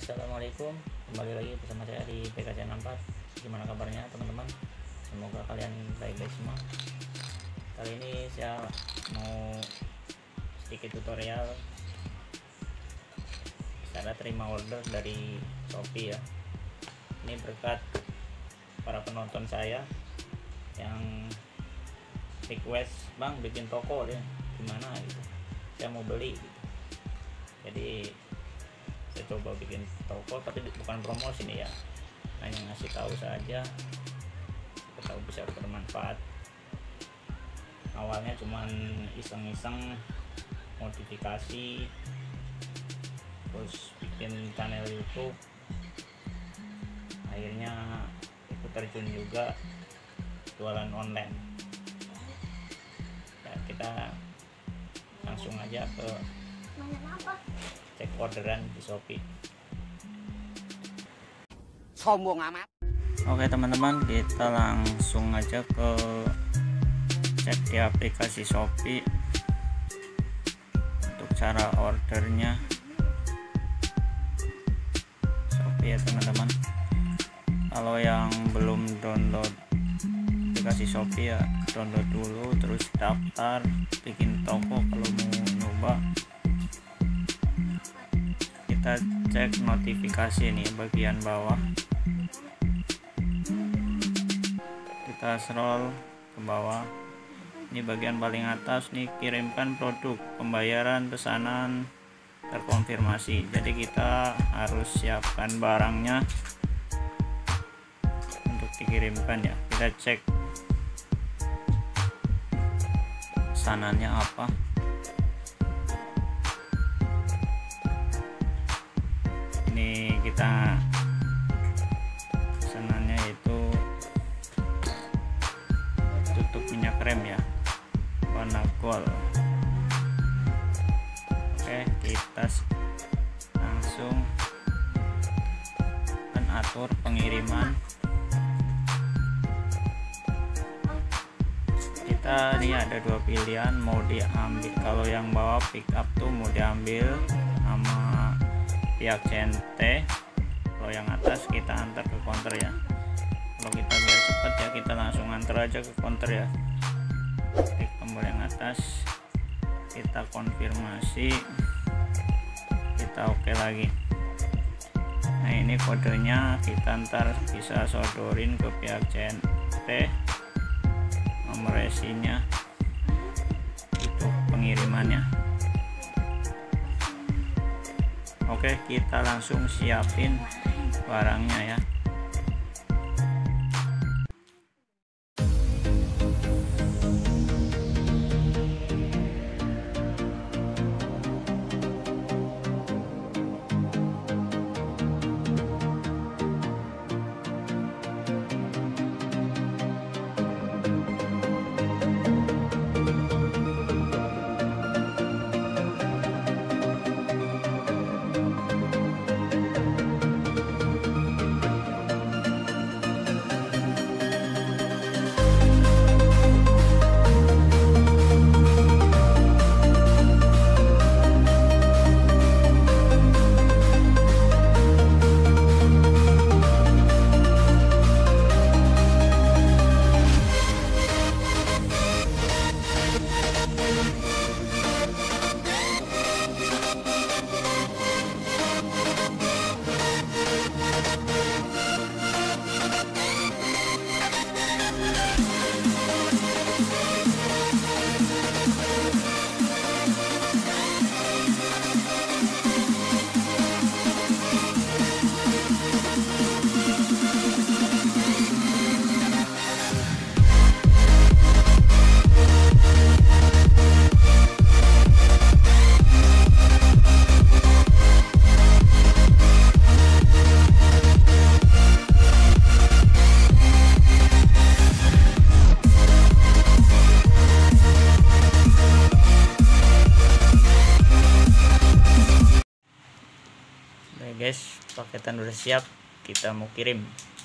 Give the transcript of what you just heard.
Assalamualaikum, kembali lagi bersama saya di PKC64. Gimana kabarnya teman-teman? Semoga kalian baik-baik semua. Kali ini saya mau sedikit tutorial cara terima order dari Shopee ya. Ini berkat para penonton saya yang request, "Bang, bikin toko deh, gimana gitu, saya mau beli gitu." Jadi saya coba bikin toko, tapi bukan promosi nih ya, hanya ngasih tahu saja, kita tahu bisa bermanfaat. Awalnya cuman iseng-iseng modifikasi, terus bikin channel YouTube, akhirnya ikut terjun juga jualan online ya. Kita langsung aja ke cek orderan di Shopee. Sombong amat. Oke teman-teman, kita langsung aja ke cek di aplikasi Shopee untuk cara ordernya. Shopee ya teman-teman. Kalau yang belum download aplikasi Shopee ya download dulu, terus daftar, bikin toko. Kalau mau nyoba, kita cek notifikasi nih bagian bawah, kita scroll ke bawah. Ini bagian paling atas nih, kirimkan produk, pembayaran pesanan terkonfirmasi. Jadi kita harus siapkan barangnya untuk dikirimkan ya. Kita cek pesanannya apa. Ini kita pesanannya itu tutup minyak rem ya, warna gold. Oke, kita langsung akan atur pengiriman. Kita ini ada dua pilihan, mau diambil, kalau yang bawah pick up tuh mau diambil sama pihak CNT, kalau yang atas kita antar ke counter ya. Kalau kita biar cepat ya, kita langsung antar aja ke counter ya. Klik tombol yang atas, kita konfirmasi, kita oke lagi. Nah ini kodenya, kita ntar bisa sodorin ke pihak CNT nomor resinya untuk pengirimannya. Oke, kita langsung siapin barangnya ya. Guys, paketan udah siap, kita mau kirim.